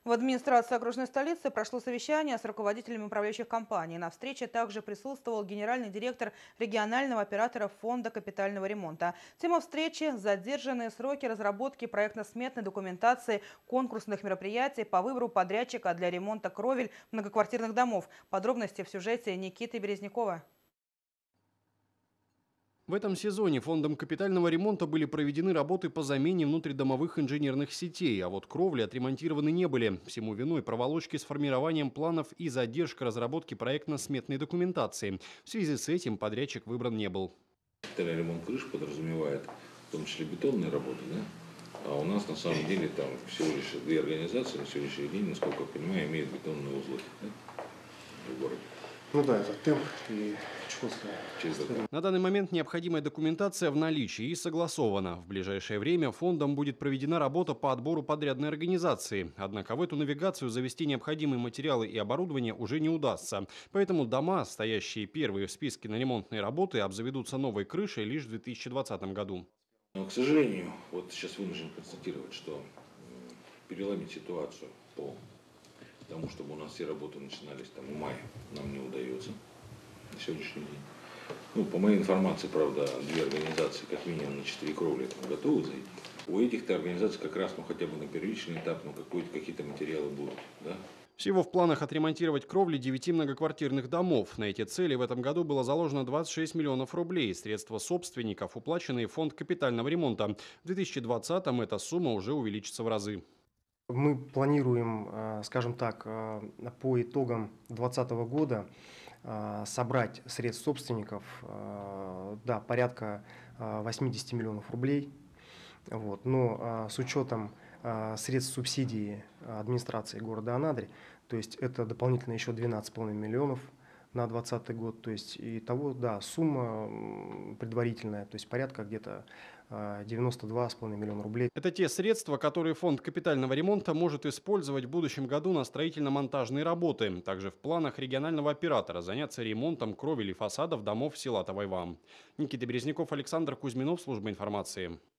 В администрации окружной столицы прошло совещание с руководителями управляющих компаний. На встрече также присутствовал генеральный директор регионального оператора фонда капитального ремонта. Тема встречи – задержанные сроки разработки проектно-сметной документации конкурсных мероприятий по выбору подрядчика для ремонта кровель многоквартирных домов. Подробности в сюжете Никиты Березнякова. В этом сезоне фондом капитального ремонта были проведены работы по замене внутридомовых инженерных сетей, а вот кровли отремонтированы не были. Всему виной проволочки с формированием планов и задержка разработки проектно-сметной документации. В связи с этим подрядчик выбран не был. Капитальный ремонт крыш подразумевает в том числе бетонные работы, да? А у нас на самом деле там всего лишь две организации на сегодняшний день, насколько я понимаю, имеют бетонные узлы, да? В городе. Ну да, это темп и Чукотская. На данный момент необходимая документация в наличии и согласована. В ближайшее время фондом будет проведена работа по отбору подрядной организации. Однако в эту навигацию завести необходимые материалы и оборудование уже не удастся. Поэтому дома, стоящие первые в списке на ремонтные работы, обзаведутся новой крышей лишь в 2020 году. Но, к сожалению, вот сейчас вынужден констатировать, что переломить ситуацию по тому, чтобы у нас все работы начинались там в мае, нам не удается на сегодняшний день. Ну, по моей информации, правда, две организации, как минимум на 4 кровли там готовы зайти. У этих-то организаций как раз, ну, хотя бы на первичный этап, ну, какие-то материалы будут, да. Всего в планах отремонтировать кровли 9 многоквартирных домов. На эти цели в этом году было заложено 26 миллионов рублей. Средства собственников, уплаченные в фонд капитального ремонта. В 2020-м эта сумма уже увеличится в разы. Мы планируем, скажем так, по итогам 2020 года собрать средств собственников, да, порядка 80 миллионов рублей. Вот. Но с учетом средств субсидии администрации города Анадырь, то есть это дополнительно еще 12,5 миллионов на 2020 год, то есть итого, да, сумма предварительная, то есть порядка где-то 92,5 миллиона рублей. Это те средства, которые фонд капитального ремонта может использовать в будущем году на строительно-монтажные работы. Также в планах регионального оператора заняться ремонтом кровель и фасадов домов села Тавайвам. Никита Березняков, Александр Кузьминов, служба информации.